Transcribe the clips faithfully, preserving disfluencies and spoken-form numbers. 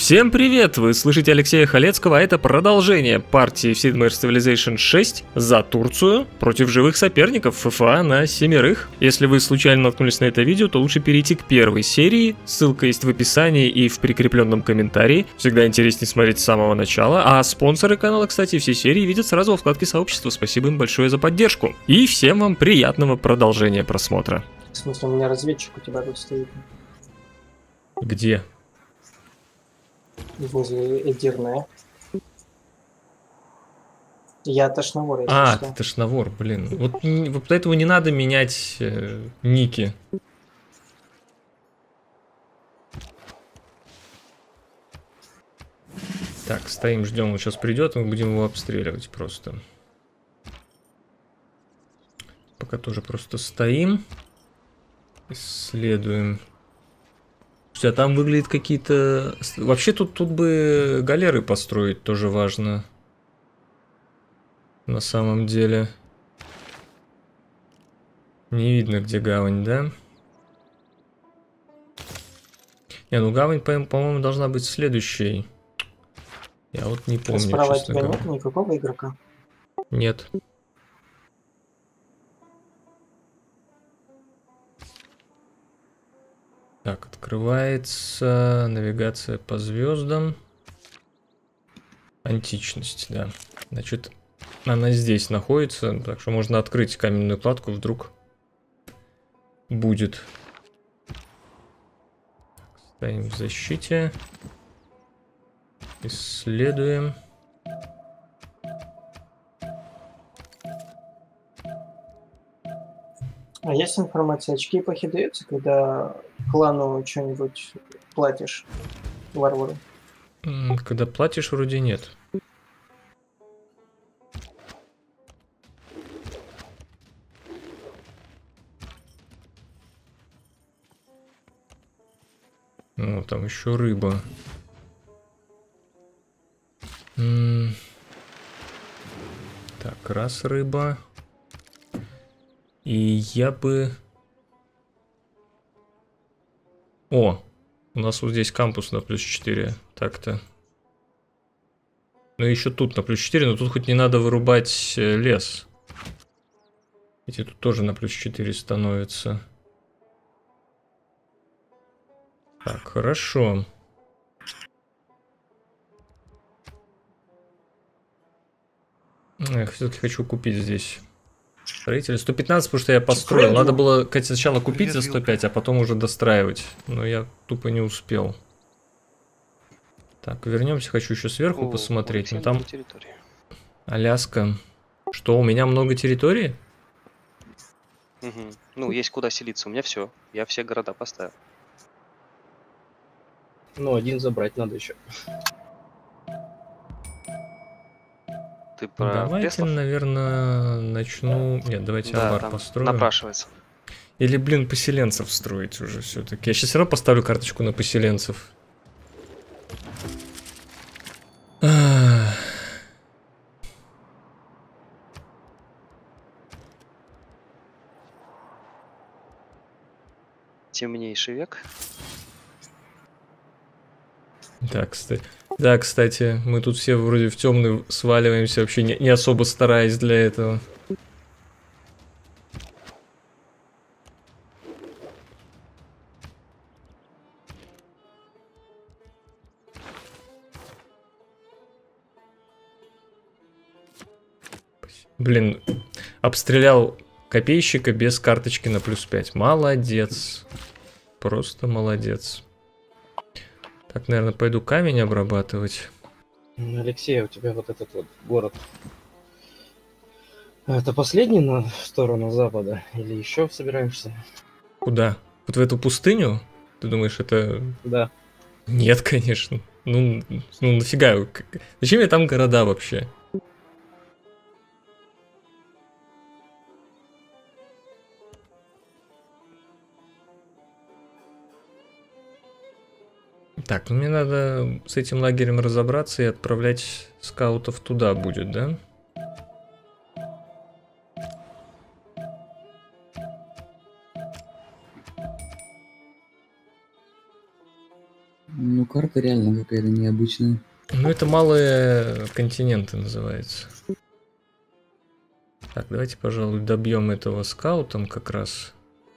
Всем привет! Вы слышите Алексея Халецкого, а это продолжение партии в Sid Meier's Civilization шесть за Турцию против живых соперников ФФА на семерых. Если вы случайно наткнулись на это видео, то лучше перейти к первой серии, ссылка есть в описании и в прикрепленном комментарии. Всегда интереснее смотреть с самого начала, а спонсоры канала, кстати, все серии видят сразу во вкладке сообщества, спасибо им большое за поддержку. И всем вам приятного продолжения просмотра. В смысле, у меня разведчик у тебя тут стоит? Где? Возле Эдирная. Я Тошновор, если А, что. ты Тошновор, блин. Вот, вот поэтому не надо менять э, ники. Так, стоим, ждем, он сейчас придет, мы будем его обстреливать просто. Пока тоже просто стоим. Исследуем. А там выглядит какие-то... Вообще тут, тут бы галеры построить тоже важно. На самом деле. Не видно, где гавань, да? Не, ну гавань, по-моему, должна быть следующей. Я вот не помню, Справа от честно тебя говоря. нет никакого игрока? Нет. Так, открывается навигация по звездам. Античность, да. Значит, она здесь находится, так что можно открыть каменную кладку, вдруг будет. Стоим в защите. Исследуем. А есть информация, очки эпохи даются, когда клану что-нибудь платишь варвару? Когда платишь, вроде нет. Ну, там еще рыба. М-м. Так, раз рыба. И я бы... О, у нас вот здесь кампус на плюс четыре. Так-то. Ну и еще тут на плюс четыре, но тут хоть не надо вырубать лес. Эти тут тоже на плюс четыре становятся. Так, хорошо. Я все-таки хочу купить здесь строитель. сто пятнадцать, потому что я построил. Надо было, кстати, сначала купить за сто пять, а потом уже достраивать. Но я тупо не успел. Так, вернемся. Хочу еще сверху О, посмотреть. Ну там Аляска. Что, у меня много территории? Угу. Ну, есть куда селиться. У меня все. Я все города поставил. Ну, один забрать надо еще. Ты про Давайте, Преслов? наверное, начну... Нет, давайте да, амбар там построю. Напрашивается. Или, блин, поселенцев строить уже все-таки. Я сейчас все равно поставлю карточку на поселенцев. Темнейший век. Да, кстати. Да, кстати, мы тут все вроде в темный сваливаемся, вообще не, не особо стараясь для этого. Блин, обстрелял копейщика без карточки на плюс пять. Молодец. Просто молодец. Так, наверное, пойду камень обрабатывать. Алексей, у тебя вот этот вот город. Это последний на сторону запада? Или еще собираешься? Куда? Вот в эту пустыню? Ты думаешь, это... Да. Нет, конечно. Ну, ну нафига? Зачем мне там города вообще? Так, ну мне надо с этим лагерем разобраться и отправлять скаутов туда будет, да? Ну, карта реально какая-то необычная. Ну, это малые континенты называется. Так, давайте, пожалуй, добьем этого скаутом как раз.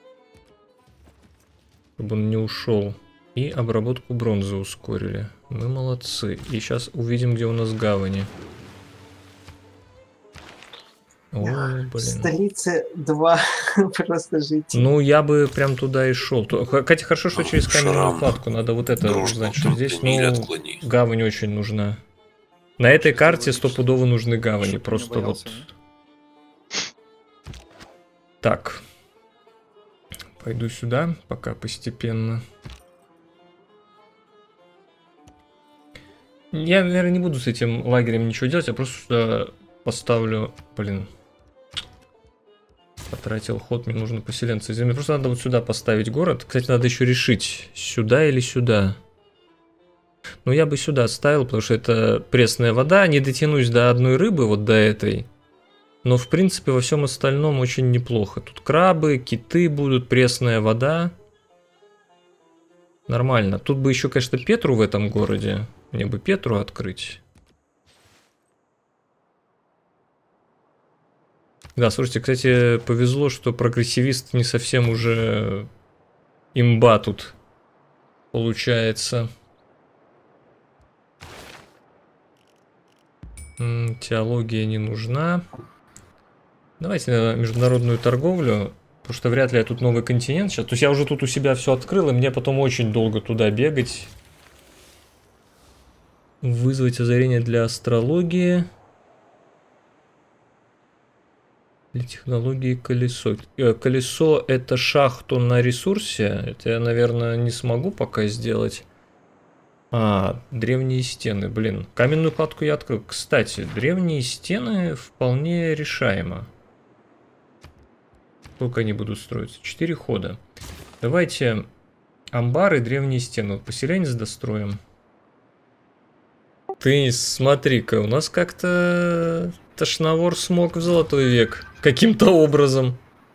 Чтобы он не ушел. И обработку бронзы ускорили. Мы молодцы. И сейчас увидим, где у нас гавани. О, блин. В столице два просто жить. Ну, я бы прям туда и шел. Хотя хорошо, что через каменную Шрам. кладку. Надо вот это Дружбу узнать, что здесь. не Ну, отклони. гавань очень нужна. На этой карте стопудово нужны гавани. Чтоб не Просто вот... боялся, Так. Пойду сюда, пока постепенно. Я, наверное, не буду с этим лагерем ничего делать. Я просто сюда поставлю... Блин. Потратил ход, мне нужно поселенцы. Мне просто надо вот сюда поставить город. Кстати, надо еще решить, сюда или сюда. Ну, я бы сюда ставил, потому что это пресная вода. Не дотянусь до одной рыбы, вот до этой. Но, в принципе, во всем остальном очень неплохо. Тут крабы, киты будут, пресная вода. Нормально. Тут бы еще, конечно, Петру в этом городе. Мне бы Петру открыть. Да, слушайте, кстати, повезло, что прогрессивист не совсем уже имба тут получается. М, теология не нужна. Давайте на международную торговлю, потому что вряд ли я тут новый континент сейчас. То есть я уже тут у себя все открыл, и мне потом очень долго туда бегать. Вызвать озарение для астрологии. Для технологии колесо. Э, колесо это шахту на ресурсе. Это я, наверное, не смогу пока сделать. А, древние стены, блин. Каменную кладку я открыл. Кстати, древние стены вполне решаемо. Сколько они будут строиться? Четыре хода. Давайте амбары, древние стены. Вот поселенец достроим. Ты смотри-ка, у нас как-то Тошновор смог в золотой век. Каким-то образом.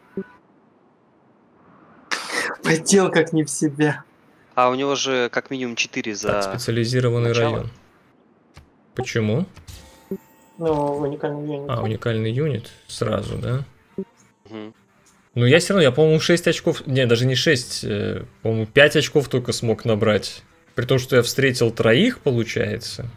Потел как не в себя. А у него же как минимум четыре за... Так, специализированный начало. район. Почему? Ну, уникальный юнит. А, уникальный юнит сразу, да? Мгм. Ну, я все равно, я, по-моему, шесть очков... Не, даже не шесть, э, по-моему, пять очков только смог набрать. При том, что я встретил троих, получается.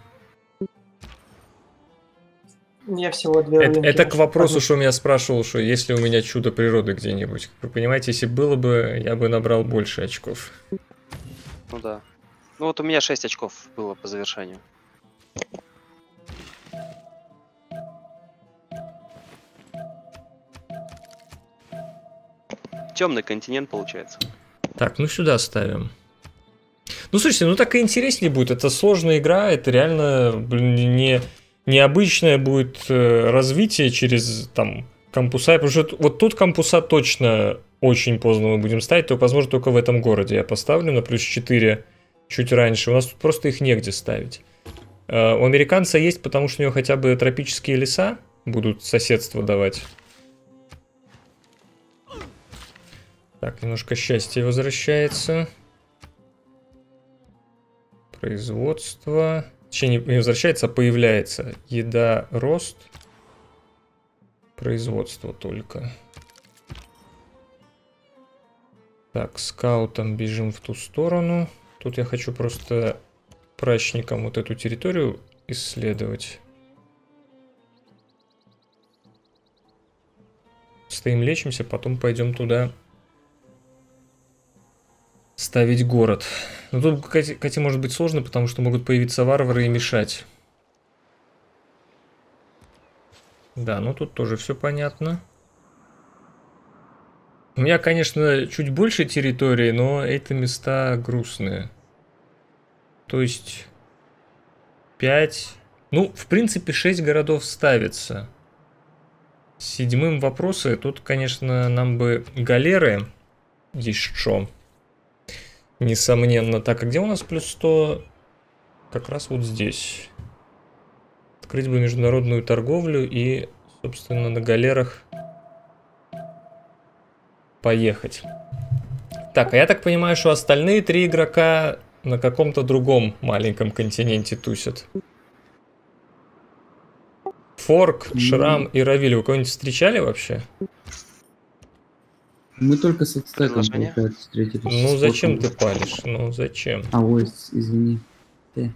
Я всего две Это, рынки это к нашел. вопросу, что меня спрашивал, что есть ли у меня чудо природы где-нибудь. Как вы понимаете, если было бы, я бы набрал больше очков. Ну да. Ну вот у меня шесть очков было по завершению. Темный континент получается. Так, ну сюда ставим. Ну, слушайте, ну так и интереснее будет. Это сложная игра, это реально, блин, не... необычное будет э, развитие через там кампуса, потому что вот тут кампуса точно очень поздно мы будем ставить, только, возможно, только в этом городе я поставлю на плюс четыре чуть раньше, у нас тут просто их негде ставить. Э, у американца есть, потому что у него хотя бы тропические леса будут соседство давать. Так, немножко счастья возвращается. Производство... Точнее, не возвращается, а появляется. Еда, рост. Производство только. Так, скаутом бежим в ту сторону. Тут я хочу просто прачникам вот эту территорию исследовать. Стоим, лечимся, потом пойдем туда ставить город. Но тут, кстати, может быть сложно, потому что могут появиться варвары и мешать. Да, ну тут тоже все понятно. У меня, конечно, чуть больше территории, но эти места грустные. То есть пять... Ну, в принципе, шесть городов ставится. С седьмым вопросы. Тут, конечно, нам бы галеры еще. Несомненно. Так, а где у нас плюс сто? Как раз вот здесь. Открыть бы международную торговлю и, собственно, на галерах поехать. Так, а я так понимаю, что остальные три игрока на каком-то другом маленьком континенте тусят. Форк, Шрам и Равиль. Вы кого-нибудь встречали вообще? Мы только с отстаком, Предложение? получается, встретились. Ну с зачем ты Форком. палишь? Ну зачем? А, ой, с- извини. Ты.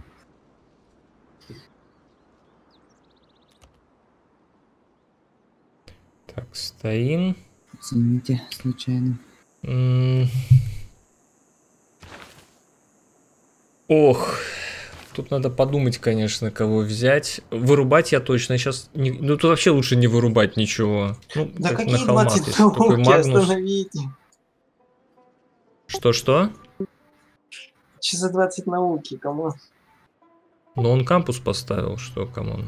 Так, стоим. Извините, случайно. М. Ох, тут надо подумать, конечно, кого взять. Вырубать я точно сейчас... Не... Ну, тут вообще лучше не вырубать ничего. Ну, Да как на какие холмах двадцать есть. Такой науки, Магнус. остановите. Что-что? Че за двадцать науки, кому? Но он кампус поставил, что, камон.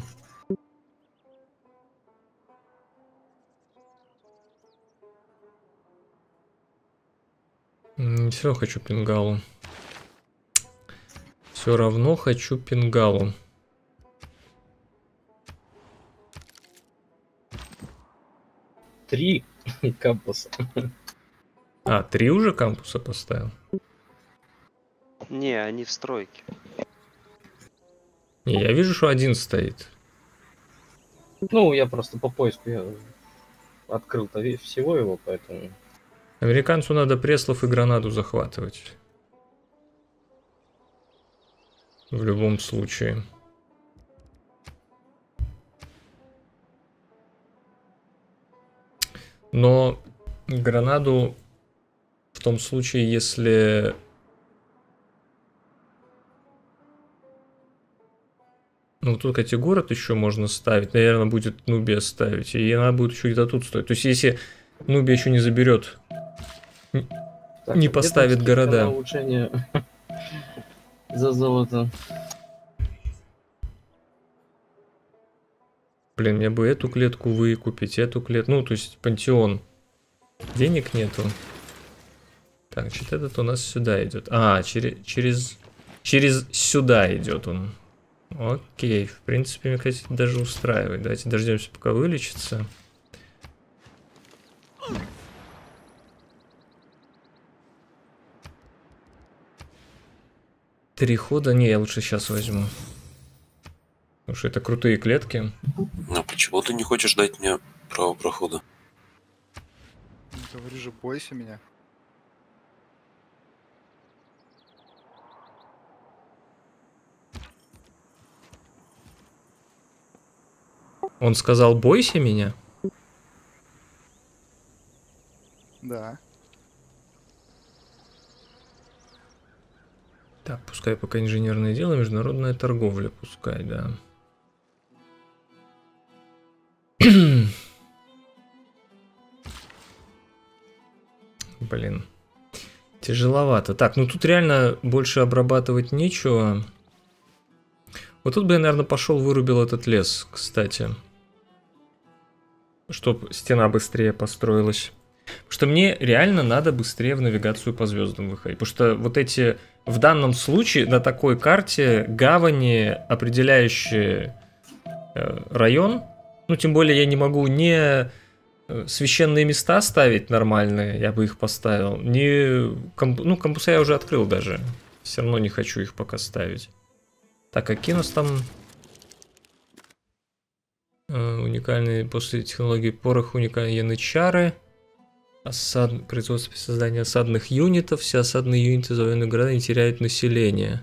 Все равно хочу пингалу. Все равно хочу пингалу. Три кампуса. А, три уже кампуса поставил? Не, они в стройке. Не, я вижу, что один стоит. Ну, я просто по поиску я открыл-то ве- всего его, поэтому... Американцу надо Преслов и Гранаду захватывать. В любом случае. Но Гранаду в том случае, если... Ну, тут, кстати, город еще можно ставить. Наверное, будет Нубия ставить. И она будет еще где-то тут стоить. То есть, если Нубия еще не заберет, Так, не а где там поставит скидка города. на улучшение за золото? Блин, мне бы эту клетку выкупить, эту клетку. Ну, то есть, пантеон. Денег нету. Так, значит, этот у нас сюда идет. А, через, через, через сюда идет он. Окей, в принципе, мне, кстати, даже устраивает. Давайте дождемся, пока вылечится. Три хода? Не, я лучше сейчас возьму. Потому что это крутые клетки. А почему ты не хочешь дать мне право прохода? Говорю же, бойся меня. Он сказал, бойся меня? Да. Так, пускай пока инженерное дело, международная торговля, пускай, да. Блин. Тяжеловато. Так, ну тут реально больше обрабатывать нечего. Вот тут бы я, наверное, пошел вырубил этот лес, кстати. Чтоб стена быстрее построилась. Потому что мне реально надо быстрее в навигацию по звездам выходить. Потому что вот эти, в данном случае, на такой карте гавани, определяющие э, район. Ну, тем более я не могу не священные места ставить нормальные, я бы их поставил. Не комп... Ну, кампуса я уже открыл даже. Все равно не хочу их пока ставить. Так, какие у нас там э, уникальные после технологии порох, уникальные янычары. Осад... Производство создания осадных юнитов. Все осадные юниты завоеванных города не теряют население.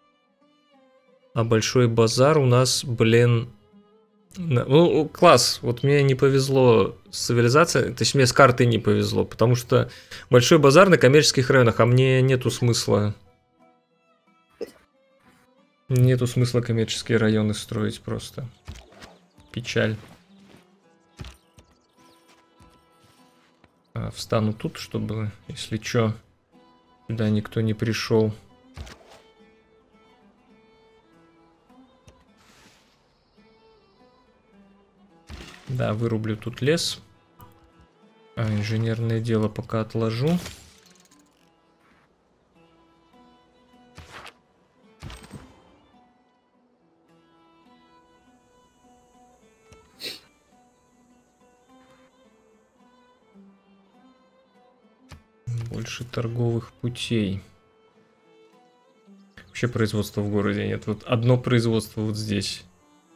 А большой базар у нас, блин... Ну, класс. Вот мне не повезло с цивилизацией. То есть мне с картой не повезло. Потому что большой базар на коммерческих районах, а мне нету смысла... Нету смысла коммерческие районы строить просто. Печаль. А, встану тут, чтобы, если чё, сюда никто не пришел. Да, вырублю тут лес. А, инженерное дело пока отложу. Больше торговых путей. Вообще производства в городе нет. Вот одно производство вот здесь.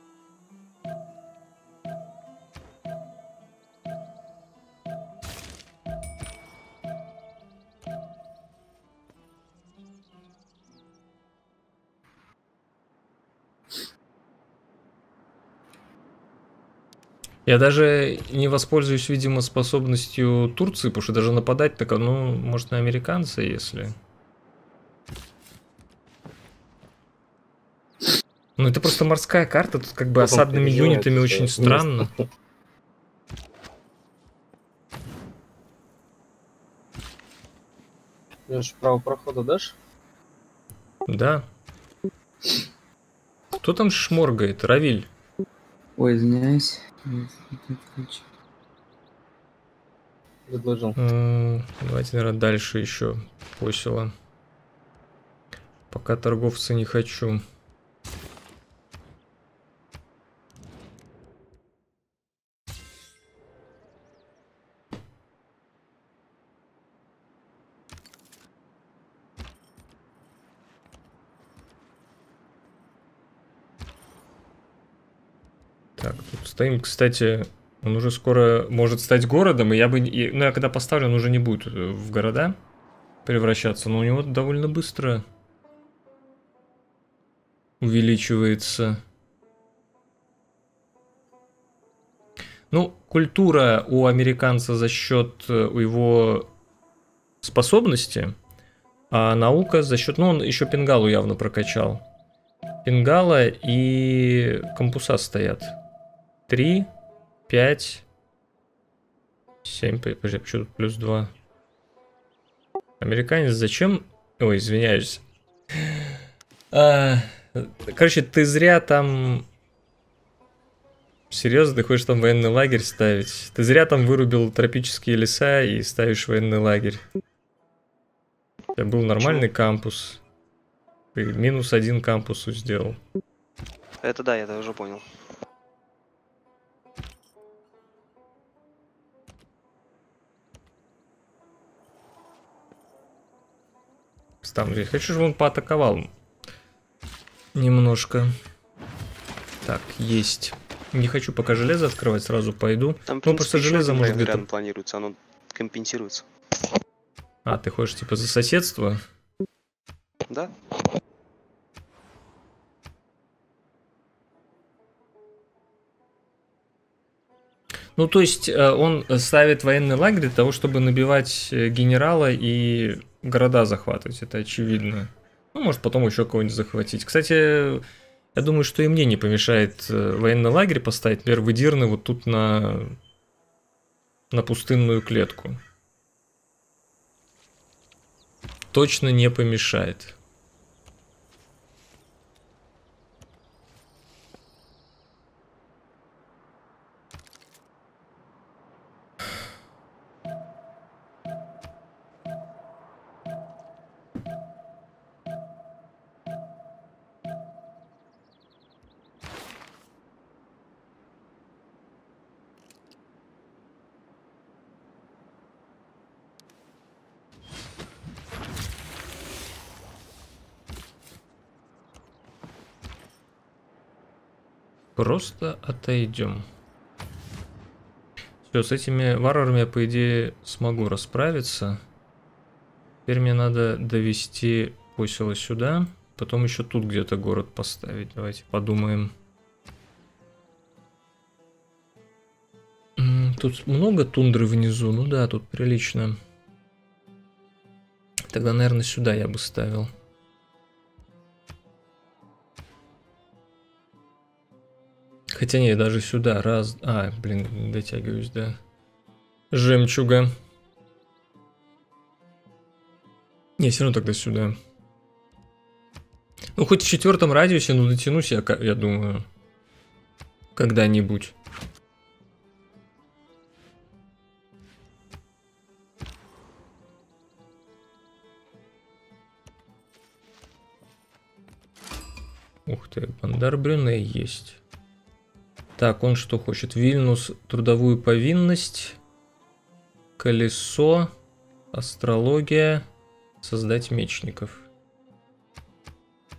Я даже не воспользуюсь, видимо, способностью Турции, потому что даже нападать так, ну, может, на американца, если... Ну, это просто морская карта, тут как бы Потом осадными переживает юнитами всё очень место. странно. Леш, право прохода дашь? Да. Кто там шморгает? Равиль. Ой, извиняюсь. Предложил. М, Давайте, наверное, дальше еще посела. Пока торговца не хочу. Так, тут стоим, кстати, он уже скоро может стать городом, и я бы... и- ну, я когда поставлю, он уже не будет э, в города превращаться, но у него довольно быстро увеличивается. Ну, культура у американца за счет э, его способности, а наука за счет... Ну, он еще Пенгалу явно прокачал. Пенгала и Кампуса стоят. Три, пять, семь, подожди, почему тут плюс два? Американец зачем? Ой, извиняюсь. А, короче, ты зря там... Серьезно, ты хочешь там военный лагерь ставить? Ты зря там вырубил тропические леса и ставишь военный лагерь. У тебя был нормальный кампус. Ты минус один кампусу сделал. Это да, я это уже понял. Там здесь. Хочу, чтобы он поатаковал. Немножко. Так, есть. Не хочу пока железо открывать, сразу пойду. Там, в Ну, принципе, просто еще железо один может район где-то... рядом планируется, оно компенсируется. А, ты хочешь типа за соседство? Да? Ну, то есть э, он ставит военный лагерь для того, чтобы набивать э, генерала и города захватывать, это очевидно. Ну, может потом еще кого-нибудь захватить. Кстати, я думаю, что и мне не помешает э, военный лагерь поставить, например, в Эдирне вот тут на, на пустынную клетку. Точно не помешает. Просто отойдем. Все, с этими варварами я, по идее, смогу расправиться. Теперь мне надо довести посело сюда. Потом еще тут где-то город поставить. Давайте подумаем. Тут много тундры внизу. Ну да, тут прилично. Тогда, наверное, сюда я бы ставил. Хотя не, даже сюда. Раз... А, блин, дотягиваюсь, да. Жемчуга. Не, все равно тогда сюда. Ну, хоть в четвертом радиусе, ну, дотянусь я, я думаю. Когда-нибудь. Ух ты, Бандар Брюне есть. Так, он что хочет? Вильнюс, трудовую повинность, колесо, астрология, создать мечников.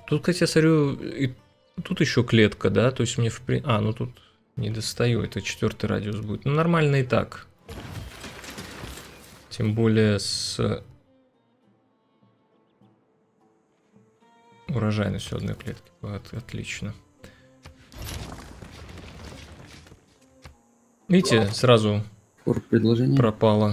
Тут, кстати, я смотрю, и тут еще клетка, да? То есть мне в при... А, ну тут не достаю, это четвертый радиус будет. Ну, нормально и так. Тем более с урожайностью одной клетки. Вот, отлично. Видите, сразу Фор предложение. пропало.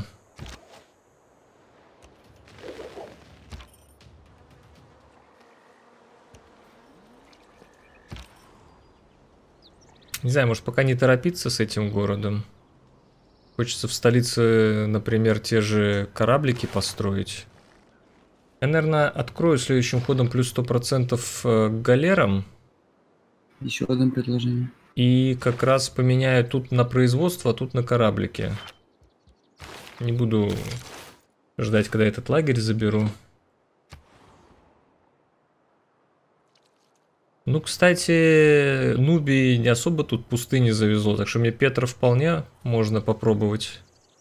Не знаю, может пока не торопиться с этим городом. Хочется в столице, например, те же кораблики построить. Я, наверное, открою следующим ходом плюс сто процентов к галерам. Еще одно предложение. И как раз поменяю тут на производство, а тут на кораблики. Не буду ждать, когда этот лагерь заберу. Ну, кстати, Нуби не особо тут пустыни завезло, так что мне Петра вполне можно попробовать.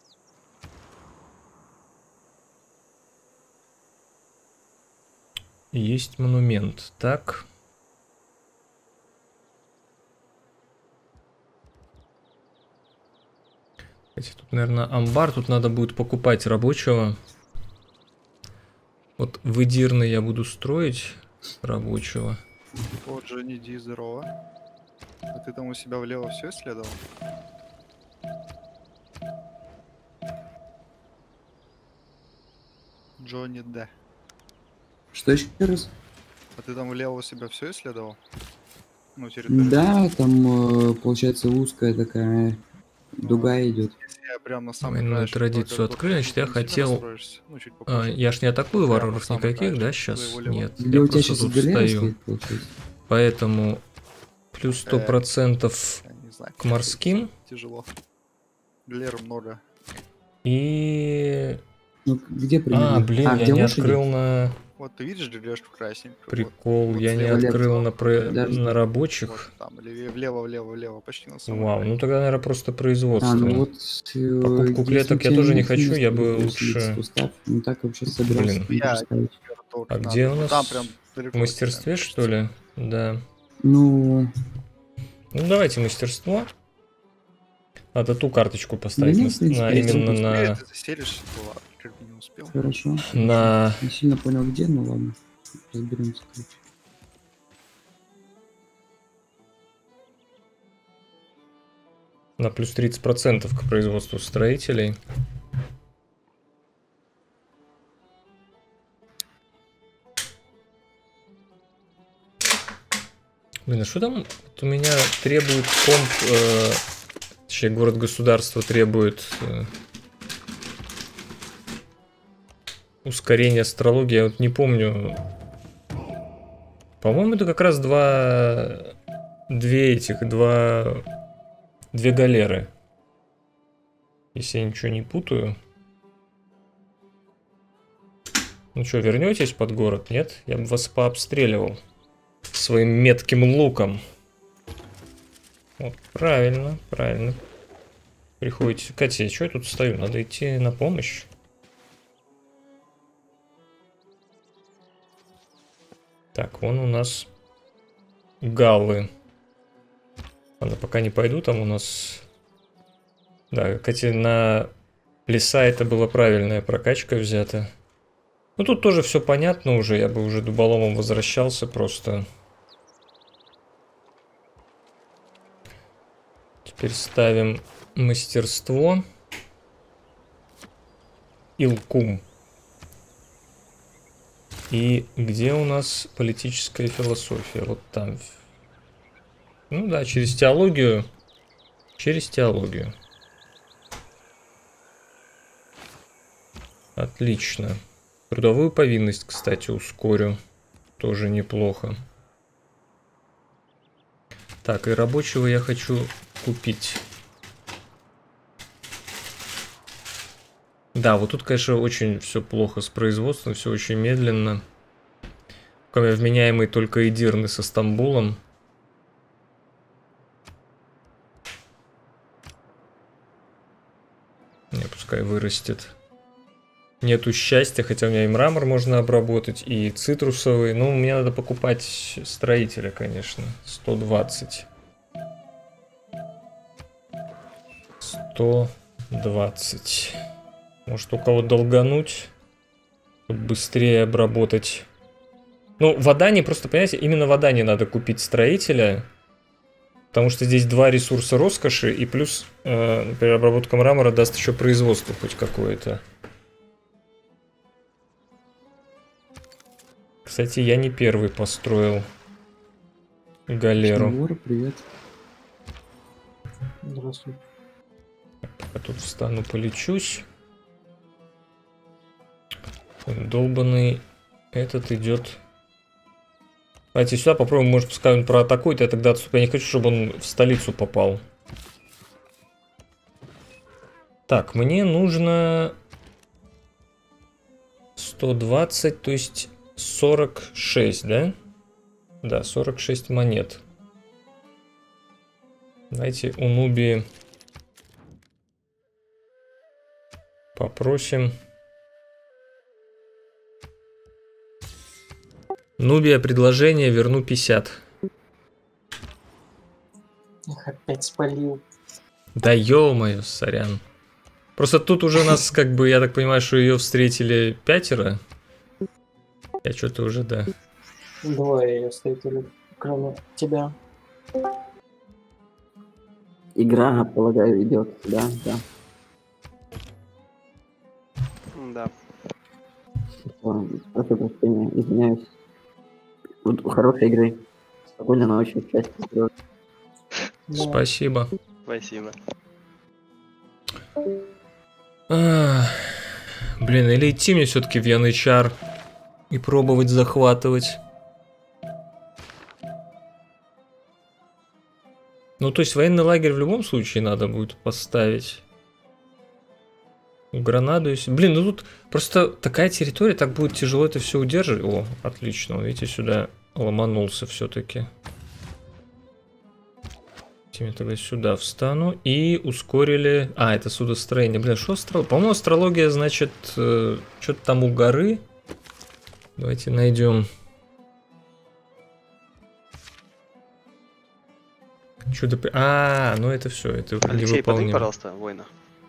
Есть монумент. Так. Кстати, тут, наверное, амбар. Тут надо будет покупать рабочего. Вот в Эдирне я буду строить рабочего. Вот же не ди, здорово. А ты там у себя влево все исследовал? Джонни Д. Что еще раз? А ты там влево у себя все исследовал? Ну, территорию. Да, там э, получается узкая такая дуга идет. Если я прям на самом Военную традицию открыли, значит, я хотел... Ну, чуть А, попозже. я ж не атакую Прямо варваров самый никаких, краешек да, сейчас? твоего лева. Нет, Где я у тебя просто сейчас тут галера стою. стоит, получается? Поэтому плюс сто процентов Я не знаю, к морским. тяжело. Галер много. И... Ну, где примерно? А, блин, я где не лошади? открыл на... Вот ты видишь деревяшку красненькую? Вот- Прикол, вот я не слева открыл лицо. на, про... Даже- на рабочих. Вот там, или влево, влево, влево, почти на самом Вау, ну тогда, наверное, просто производство. А, ну вот... э, Покупку если клеток у тебя я тоже не нет хочу, места, я бы то лучше- сидеть, устав. Ну так вообще собирался. Блин. там тоже ставить. А где у нас Там прям далеко В мастерстве, от тебя, что ли? Да. Ну, Ну, давайте мастерство. Надо ту карточку поставить Да на, нет, в принципе, на- если именно кажется. на, Если ты заселишься, то ладно, как бы не успел. хорошо. на... Не сильно понял где, ну ладно. Разберемся. короче. на плюс тридцать процентов к производству строителей. Блин, а что там вот у меня требует комп... Э, точнее, город-государство требует... Э, ускорение астрологии, я вот не помню. По-моему, это как раз два... Две этих, два... Две галеры. Если я ничего не путаю. Ну что, вернетесь под город? Нет? Я бы вас пообстреливал своим метким луком. Вот, правильно, правильно. Приходите. Катя, что я тут стою? Надо идти на помощь. Так, вон у нас галлы. Ладно, пока не пойду, там у нас... Да, Катя, на леса это была правильная прокачка взята. Ну тут тоже все понятно уже, я бы уже дуболомом возвращался просто. Теперь ставим мастерство. Илкум. И где у нас политическая философия? Вот там. Ну да, через теологию. Через теологию. Отлично. Трудовую повинность, кстати, ускорю. Тоже неплохо. Так, и рабочего я хочу купить. Да, вот тут, конечно, очень все плохо с производством, все очень медленно. Кроме вменяемый только Эдирны со Стамбулом. Не, пускай вырастет. нету счастья, хотя у меня и мрамор можно обработать, и цитрусовый. Ну, мне надо покупать строителя, конечно. сто двадцать. сто двадцать. Может, у кого долгануть, чтобы быстрее обработать. Ну, в Адане, просто, понимаете, именно в Адане надо купить строителя. Потому что здесь два ресурса роскоши, и плюс, э, например, обработка мрамора даст еще производство хоть какое-то. Кстати, я не первый построил галеру. Шнур, привет. Здравствуй. Я тут встану, полечусь. Долбанный этот идет. Давайте сюда попробуем, может, пускай он проатакует, я тогда отступлю. Я не хочу, чтобы он в столицу попал. Так, мне нужно сто двадцать, то есть сорок шесть, да? Да, сорок шесть монет. Давайте у Нубии попросим. Нубия, предложение, верну пятьдесят. Эх, опять спалил. Да ё-моё, сорян. Просто тут уже у нас, как бы, я так понимаю, что ее встретили пятеро. Я что-то уже, да. Двое ее встретили, кроме тебя. Игра, полагаю, идет, да, да. Да. Ладно, прошу прощения, извиняюсь. Вот, хорошей игры. Спокойной ночи, счастья, здоровья. Да. Спасибо. Спасибо. А, блин, или идти мне все-таки в Янычар и пробовать захватывать. Ну, то есть военный лагерь в любом случае надо будет поставить. Гранаду, если... Блин, ну тут просто такая территория, так будет тяжело это все удерживать. О, отлично, видите, сюда ломанулся все-таки. Я тогда сюда встану и ускорили... А, это судостроение. Блин, что астрология? По-моему, астрология, значит, э, что-то там у горы. Давайте найдем. Чудо... А, ну это все, это Алексей, подвинь, невыполнимо. пожалуйста, воина.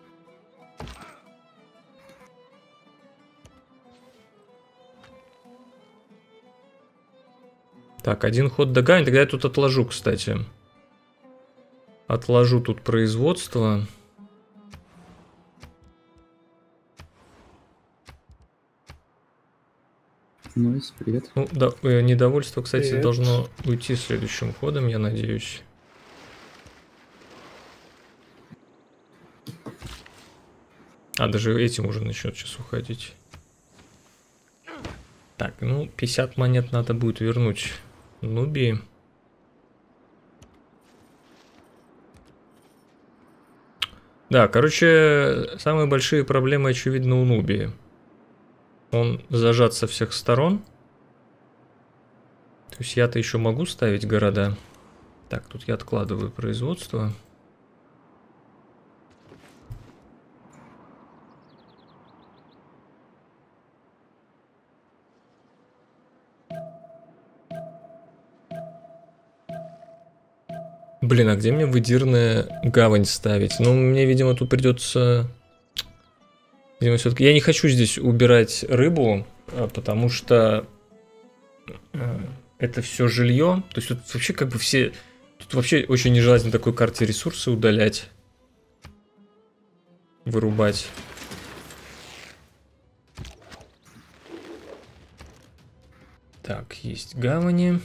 Так, один ход догонит, тогда я тут отложу, кстати. Отложу тут производство. Нойс, привет. Ну, да, э, недовольство, кстати, Привет. должно уйти следующим ходом, я надеюсь. А, даже этим уже начнет сейчас уходить. Так, ну, пятьдесят монет надо будет вернуть Нубии. Да, короче, самые большие проблемы, очевидно, у Нубии. Он зажат со всех сторон. То есть я-то еще могу ставить города. Так, тут я откладываю производство. Блин, а где мне выдирная гавань ставить? Ну, мне, видимо, тут придется... Видимо, все-таки... Я не хочу здесь убирать рыбу, потому что это все жилье. То есть тут вообще как бы все... Тут вообще очень нежелательно такой карте ресурсы удалять. Вырубать. Так, есть гавани.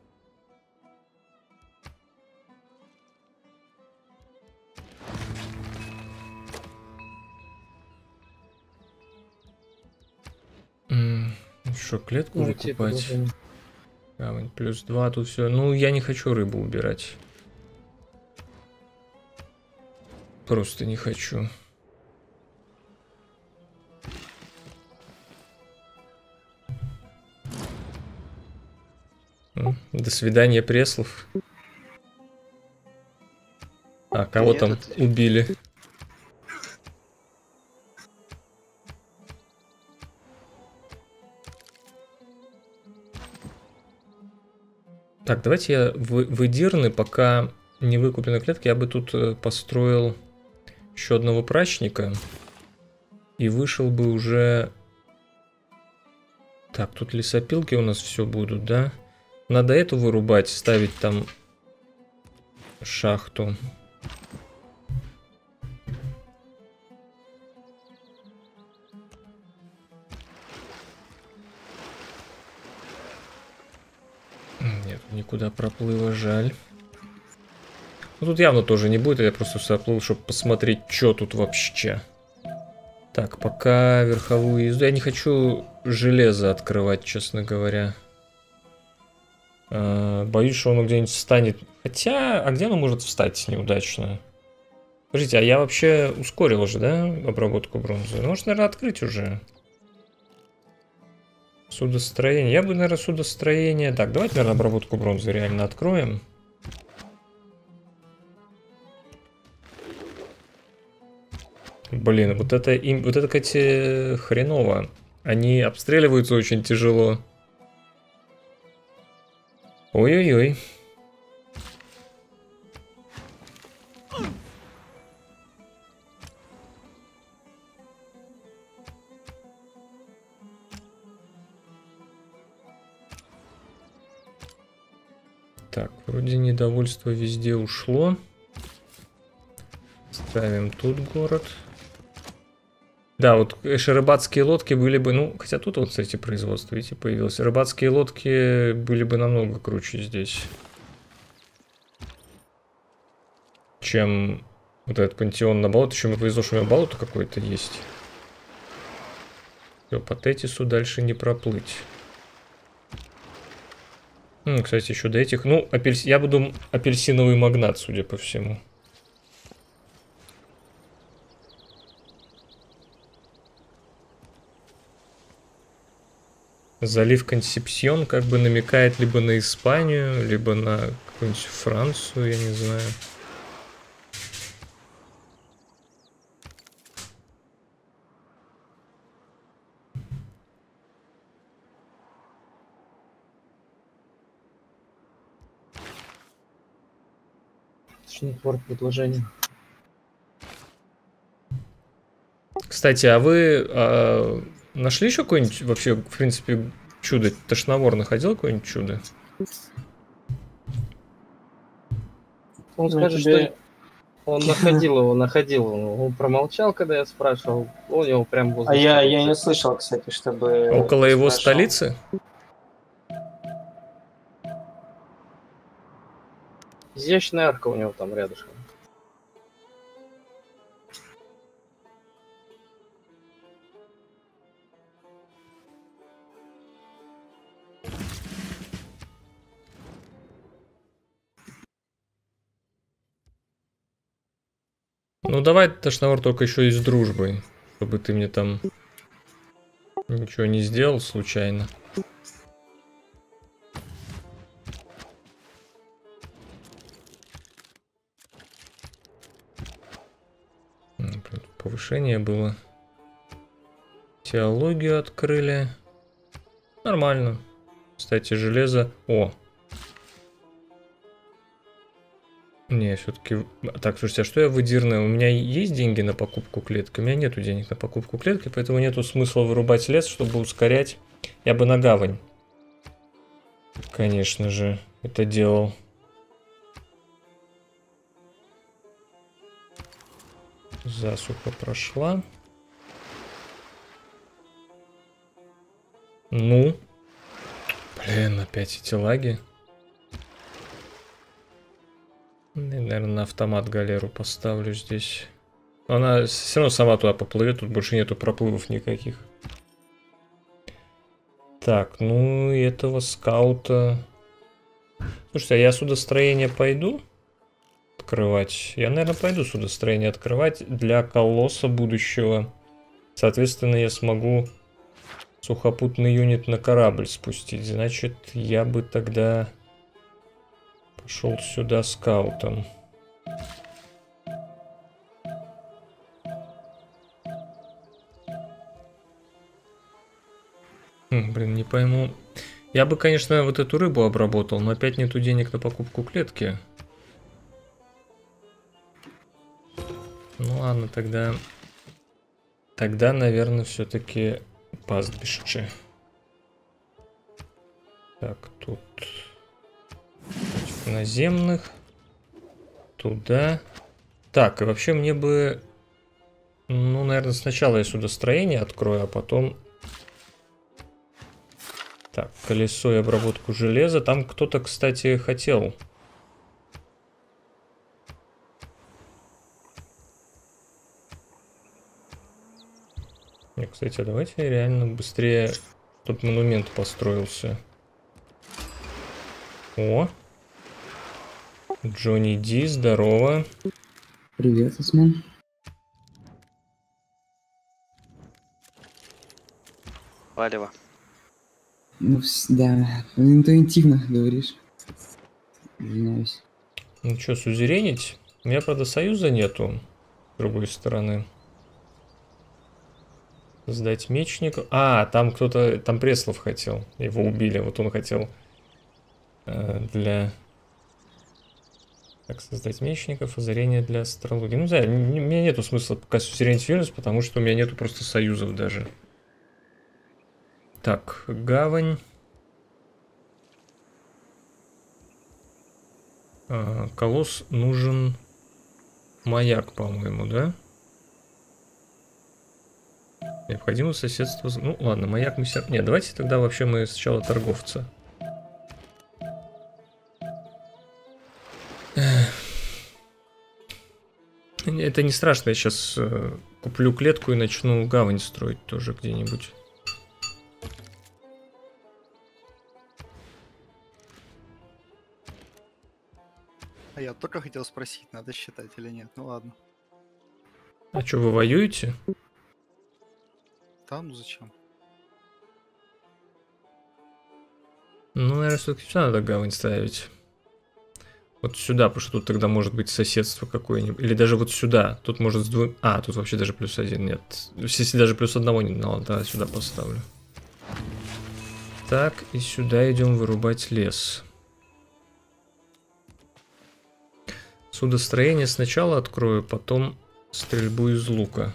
Что, клетку Ну, выкупать? типа, даже- Гавань плюс два, тут все. Ну, я не хочу рыбу убирать. Просто не хочу. М, До свидания, Преслов. А, кого Нет, там это- убили? Так, давайте я в, в Эдирны, пока не выкуплены клетки, я бы тут э, построил еще одного прачника. И вышел бы уже... Так, тут лесопилки у нас все будут, да? Надо эту вырубать, ставить там шахту. Нет, никуда проплыва, жаль. Ну, тут явно тоже не будет, я просто соплыл, чтобы посмотреть, что тут вообще. Так, пока верховую езду. Я не хочу железо открывать, честно говоря. А, боюсь, что оно где-нибудь встанет. Хотя, а где оно может встать неудачно? Подождите, а я вообще ускорил уже, да, обработку бронзы? Ну, может, наверное, открыть уже. Судостроение. Я бы, наверное, судостроение... Так, давайте, наверное, обработку бронзы реально откроем. Блин, вот это им, вот это, кстати, хреново. Они обстреливаются очень тяжело. Ой-ой-ой. Так, вроде недовольство везде ушло. Ставим тут город. Да, вот конечно, рыбацкие лодки были бы, ну, хотя тут вот, кстати, производство, видите, появилось. Рыбацкие лодки были бы намного круче здесь, чем вот этот пантеон на болото. Еще мне повезло, что у меня болото какое-то есть. Все, по Тетису дальше не проплыть. М, кстати, еще до этих, ну, апельс... я буду апельсиновый магнат, судя по всему. Залив Консепсьон как бы намекает либо на Испанию, либо на какую-нибудь Францию, я не знаю. Твор предложений. Кстати, а вы а, нашли еще какое-нибудь вообще, в принципе, чудо? Тошновор находил какое-нибудь чудо? Он Ну, скажет, тебе- что он находил его, находил его. Он промолчал, когда я спрашивал. У него прям возле А я, столицы. я не слышал, кстати, чтобы... Около его спрашивал. столицы? Изящная арка у него там рядышком. Ну давай, Тошновор, только еще и с дружбой, чтобы ты мне там ничего не сделал случайно. Повышение было. Теологию открыли. Нормально. Кстати, железо... О! Не, все-таки... Так, слушайте, а что я выдирну? У меня есть деньги на покупку клетки? У меня нету денег на покупку клетки, поэтому нету смысла вырубать лес, чтобы ускорять. Я бы на гавань, конечно же, это делал. Засуха прошла. Ну. Блин, опять эти лаги. Наверное, на автомат галеру поставлю здесь. Она все равно сама туда поплывет, тут больше нету проплывов никаких. Так, ну и этого скаута... Слушайте, а я судостроение пойду открывать? Я, наверное, пойду судостроение открывать для колосса будущего. Соответственно, я смогу сухопутный юнит на корабль спустить. Значит, я бы тогда... Пошел сюда скаутом. Хм, блин, не пойму. Я бы, конечно, вот эту рыбу обработал, но опять нету денег на покупку клетки. Ну ладно, тогда... Тогда, наверное, все-таки пастбище. Так, тут... Наземных. Туда. Так, и вообще мне бы... Ну, наверное, сначала я судостроение открою, а потом... Так, колесо и обработку железа. Там кто-то, кстати, хотел... Не, кстати, давайте реально быстрее, чтобы монумент построился. О! Джонни Ди, здорово. Привет, Осман. Валево. Ну, вс- да, интуитивно говоришь. Извиняюсь. Ну что, сузеренить? У меня, правда, союза нету. С другой стороны. Сдать мечнику. А, там кто-то, там Преслов хотел. Его убили. Вот он хотел э, для... Так, создать мечников, озарение для астрологии. Ну, да, у меня нету смысла пока сузеренить Вильнюс, потому что у меня нету просто союзов даже. Так, гавань. А, колосс нужен маяк, по-моему, да? Необходимо соседство... Ну, ладно, маяк мы все... Нет, давайте тогда вообще мы сначала торговца. Это не страшно, я сейчас э, куплю клетку и начну гавань строить тоже где-нибудь. А я только хотел спросить, надо считать или нет. Ну ладно. А что, вы воюете? Да, ну зачем? Ну, наверное, все-таки сюда надо гавань ставить. Вот сюда, потому что тут тогда может быть соседство какое-нибудь. Или даже вот сюда. Тут может с двумя... А, тут вообще даже плюс один нет. Если даже плюс одного не дало, да, сюда поставлю. Так, и сюда идем вырубать лес. Судостроение сначала открою, потом стрельбу из лука.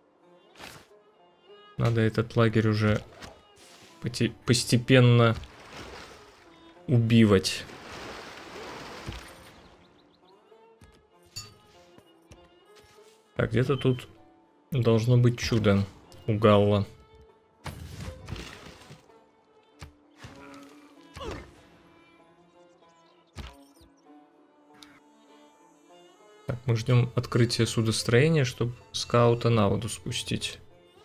Надо этот лагерь уже постепенно убивать. Так, где-то тут должно быть чудо у Галла. Так, мы ждем открытия судостроения, чтобы скаута на воду спустить.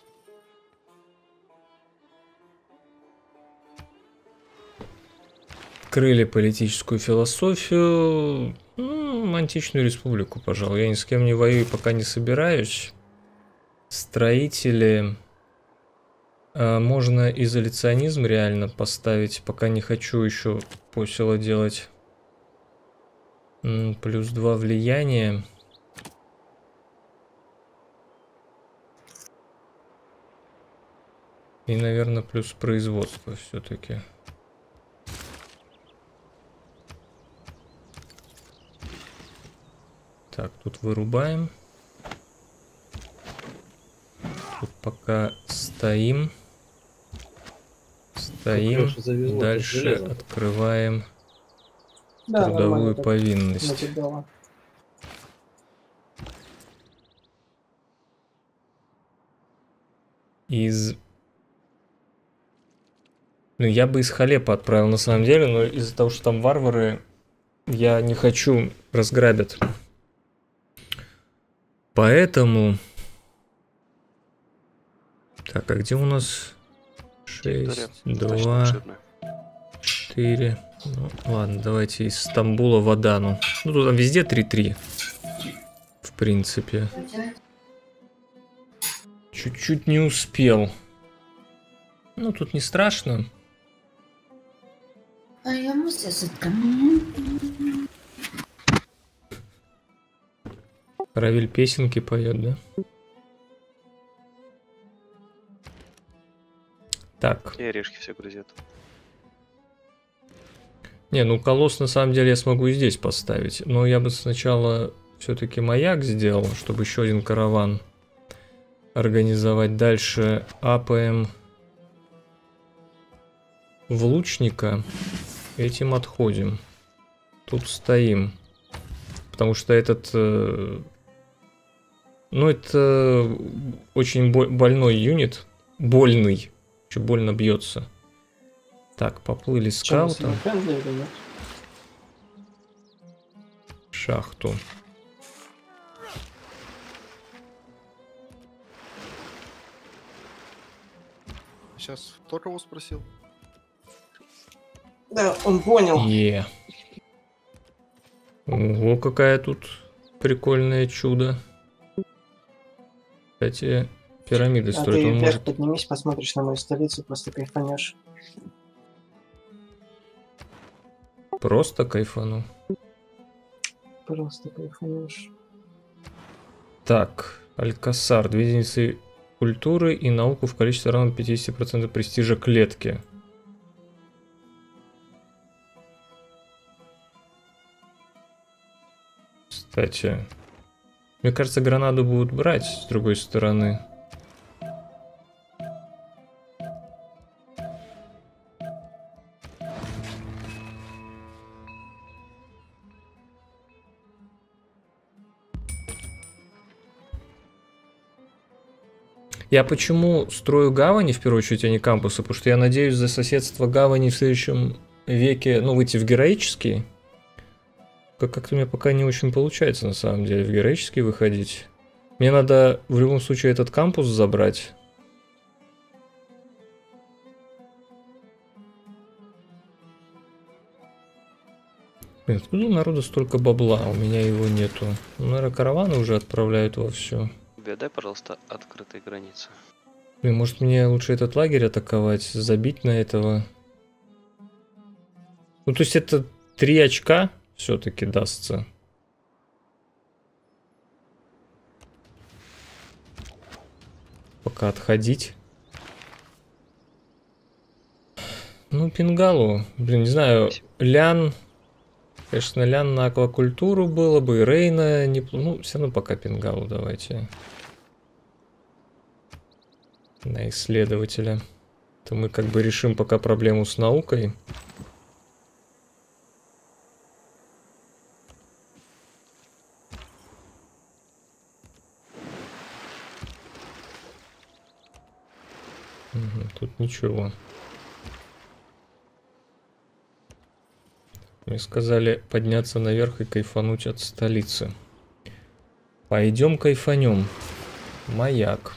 Открыли политическую философию. Ну, античную республику, пожалуй. Я ни с кем не воюю, пока не собираюсь. Строители. А, можно изоляционизм реально поставить, пока не хочу еще посело делать. М, плюс два влияния. И, наверное, плюс производство все-таки. Так, тут вырубаем. Тут пока стоим. Стоим. Лёша завезло Дальше железо. открываем Да, трудовую нормально так повинность. накидало. Из... Ну, я бы из Халепа отправил на самом деле, но из-за того, что там варвары, я не хочу, разграбят. Поэтому... Так, а где у нас? Территория шесть, достаточно два, обширная. четыре. Ну, ладно, давайте из Стамбула в Адану. Ну, тут там везде три-три. В принципе. Чуть-чуть не успел. Ну, тут не страшно. Равиль песенки поет, да? Так. И орешки все грызет. Не, ну колосс на самом деле я смогу и здесь поставить. Но я бы сначала все-таки маяк сделал, чтобы еще один караван организовать. Дальше апаем в лучника. Этим отходим. Тут стоим. Потому что этот... Э, ну, это очень больной юнит. Больный. Еще больно бьется. Так, поплыли скаутом. Шахту. Сейчас кто кого спросил? Да, он понял. Е. Ого, какая тут прикольное чудо. Кстати, пирамиды А строят. ты Он вверх может... поднимись, посмотришь на мою столицу, просто кайфанешь. Просто кайфану. Просто кайфанешь. Так, Алькасар. Две единицы культуры и науку в количестве равном пятьдесят процентов престижа клетки. Кстати, мне кажется, гранаду будут брать с другой стороны. Я почему строю гавани, в первую очередь, а не кампусы? Потому что я надеюсь за соседство гавани в следующем веке, ну, выйти в героический. Как-то у меня пока не очень получается, на самом деле, в героический выходить. Мне надо в любом случае этот кампус забрать. Блин, откуда у народа столько бабла? У меня его нету. Ну, наверное, караваны уже отправляют вовсю. Дай, пожалуйста, открытые границы. Блин, может мне лучше этот лагерь атаковать, забить на этого? Ну, то есть это три очка все-таки дастся. Пока отходить. Ну, Пингалу. Блин, не знаю, Лян... Конечно, Лян на аквакультуру было бы, и Рейна не... Ну, все равно пока Пингалу давайте. На исследователя. То мы как бы решим пока проблему с наукой. Угу, тут ничего. Мне сказали подняться наверх и кайфануть от столицы. Пойдем кайфанем. Маяк.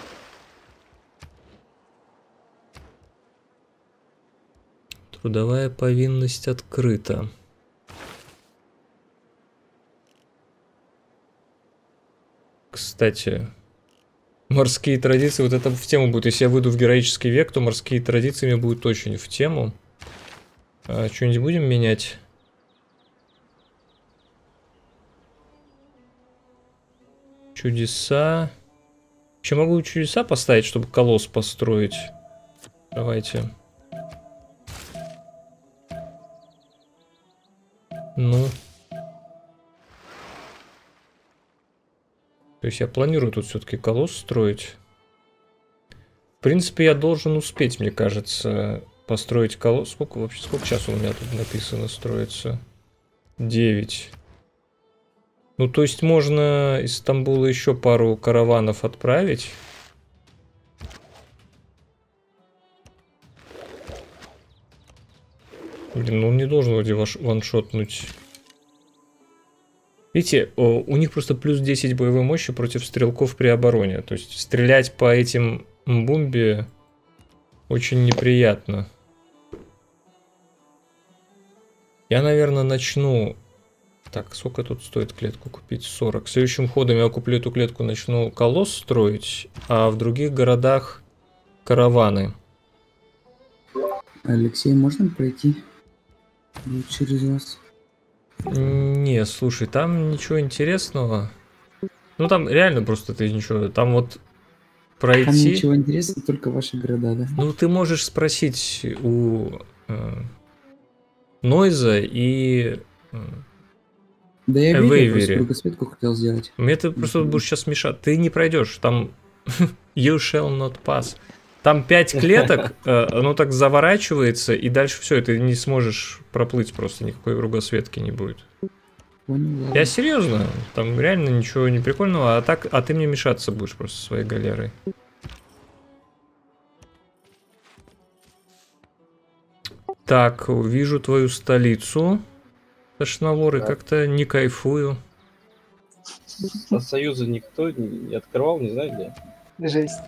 Трудовая повинность открыта. Кстати, морские традиции, вот это в тему будет. Если я выйду в героический век, то морские традиции мне будут очень в тему. А, что-нибудь будем менять? Чудеса. Еще могу чудеса поставить, чтобы колосс построить. Давайте. Ну. То есть я планирую тут все-таки колосс строить. В принципе, я должен успеть, мне кажется, построить колосс. Сколько вообще, сколько часов у меня тут написано строится? девять. Ну, то есть можно из Стамбула еще пару караванов отправить. Блин, ну он не должен вроде ваншотнуть. Видите, у них просто плюс десять боевой мощи против стрелков при обороне. То есть стрелять по этим бомбе очень неприятно. Я, наверное, начну... Так, сколько тут стоит клетку купить? сорок. Следующим ходом я куплю эту клетку, начну колосс строить, а в других городах караваны. Алексей, можно пройти через вас? Не, слушай, там ничего интересного. Ну там реально просто ты ничего. Там вот пройти. Там ничего интересного, только ваши города, да? Ну ты можешь спросить у э, Нойза и... Да я видел, Вейвери. просто кругосветку хотел сделать. Мне ты просто будешь сейчас мешать. Ты не пройдешь. Там you shall not pass. Там пять клеток, э, оно так заворачивается, и дальше все, ты не сможешь проплыть просто, никакой кругосветки не будет. Понял, ладно. Я серьезно, там реально ничего не прикольного, а так, а ты мне мешаться будешь просто своей галерой. Так, вижу твою столицу, Тошноворы, как-то не кайфую. От Союза никто не открывал, не знаю где. Жесть.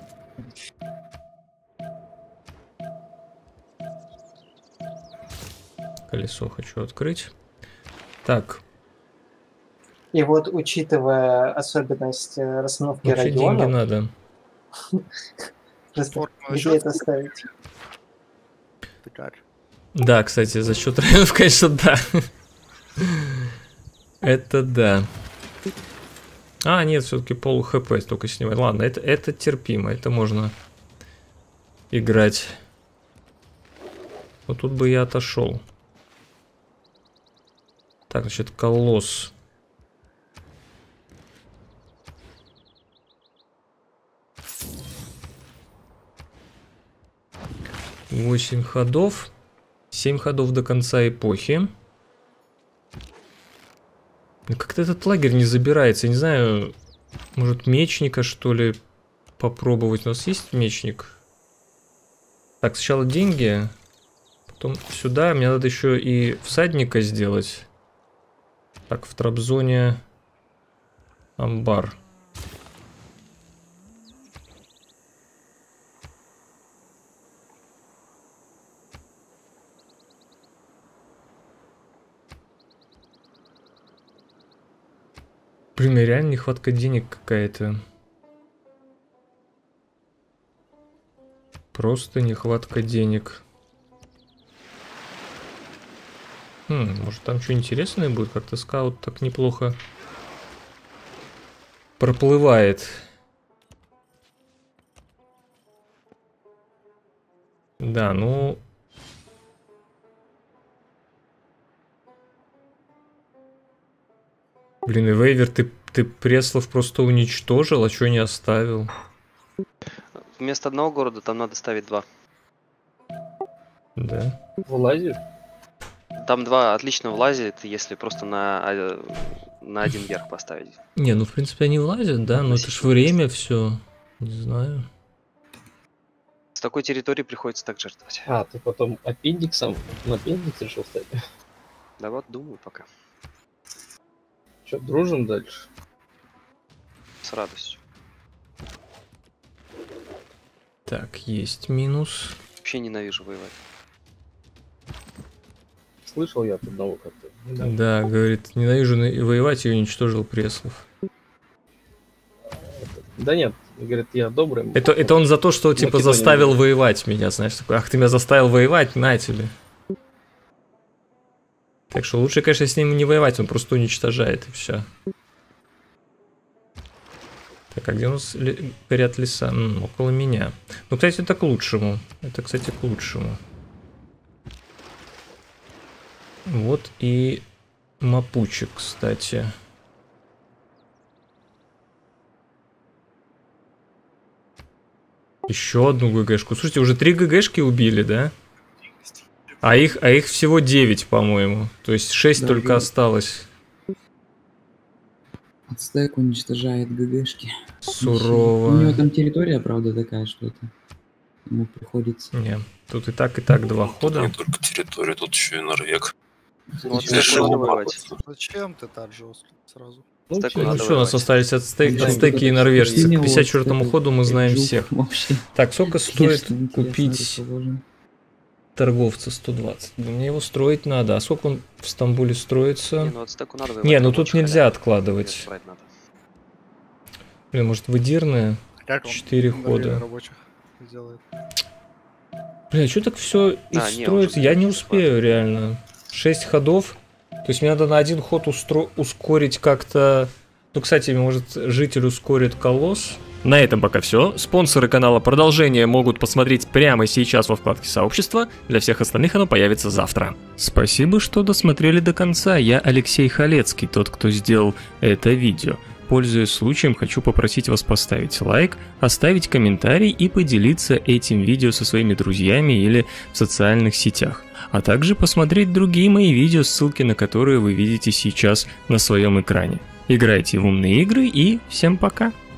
Колесо хочу открыть. Так. И вот, учитывая особенность э, расстановки Вообще деньги районов, надо. просто Формула где счёт? это ставить? Ты как? Да, кстати, за счет районов, конечно, да. Это да. А, нет, все-таки полу хп только снимать. Ладно, это, это терпимо, это можно играть. Вот тут бы я отошел. Так, значит, колосс. восемь ходов. семь ходов до конца эпохи. Как-то этот лагерь не забирается. Я не знаю, может мечника, что ли, попробовать. У нас есть мечник? Так, сначала деньги. Потом сюда. Мне надо еще и всадника сделать. Так, в Трабзоне амбар. Блин, реально нехватка денег какая-то. Просто нехватка денег. Хм, может там что интересное будет? Как-то скаут так неплохо проплывает. Да, ну... Блин, и Вейвер, ты, ты Преслов просто уничтожил, а что не оставил? Вместо одного города там надо ставить два. Да. Вылазит? Там два отлично влазит, если просто на, а, на один верх поставить. Не, ну в принципе они влазят, да, но это ж время все. Не знаю. С такой территории приходится так жертвовать. А, ты потом аппендиксом на аппендикс решил стать? Да вот, думаю пока. Че, дружим дальше? С радостью. Так, есть минус. Вообще ненавижу воевать. Слышал я от одного как-то. Да. Да, говорит, ненавижу на- воевать и уничтожил Преслов. Да нет, говорит, я добрый. Это, это он за то, что типа Македония заставил будет. воевать меня, знаешь, такой, ах, ты меня заставил воевать, на тебе. Так что лучше, конечно, с ним не воевать, он просто уничтожает и все. Так, а где у нас ли- горят леса? М, около меня. Ну, кстати, это к лучшему. Это, кстати, к лучшему. Вот и Мапучек, кстати. Еще одну ГГшку. Слушайте, уже три ГГшки убили, да? А их, а их всего девять, по-моему. То есть шесть Да, только да. осталось. Ацтек уничтожает ГГшки. Сурово. У него там территория, правда, такая, что это ему приходится. Не, тут и так, и так два Тут хода. не только территория, тут еще и Норвег. Ну, вот Я с такой решил надо воевать. Зачем ты так жестко сразу? Ну, Так чё, Ну надо что, у нас воевать. остались ацтеки, Да, ацтеки вот и это норвежцы. К синего, пятьдесят четвёртому это ходу мы знаем жук всех. Вообще. Так, сколько стоит Конечно, интересно купить расположен. торговца сто двадцать? Да мне его строить надо. А сколько он в Стамбуле строится? Не, ну вот с такой надо воевать. Не, ну там тут очень нельзя халявно. откладывать. Брать надо. Блин, может выдирная? Как он Четыре на время хода. рабочих сделает? Бля, что так все и А, не, он строится? же Я не не успею реально. Шесть ходов. То есть мне надо на один ход устро... ускорить как-то... Ну, кстати, может, житель ускорит колосс. На этом пока все. Спонсоры канала продолжения могут посмотреть прямо сейчас во вкладке сообщества. Для всех остальных оно появится завтра. Спасибо, что досмотрели до конца. Я Алексей Халецкий, тот, кто сделал это видео. Пользуясь случаем, хочу попросить вас поставить лайк, оставить комментарий и поделиться этим видео со своими друзьями или в социальных сетях. А также посмотреть другие мои видео, ссылки на которые вы видите сейчас на своем экране. Играйте в умные игры и всем пока!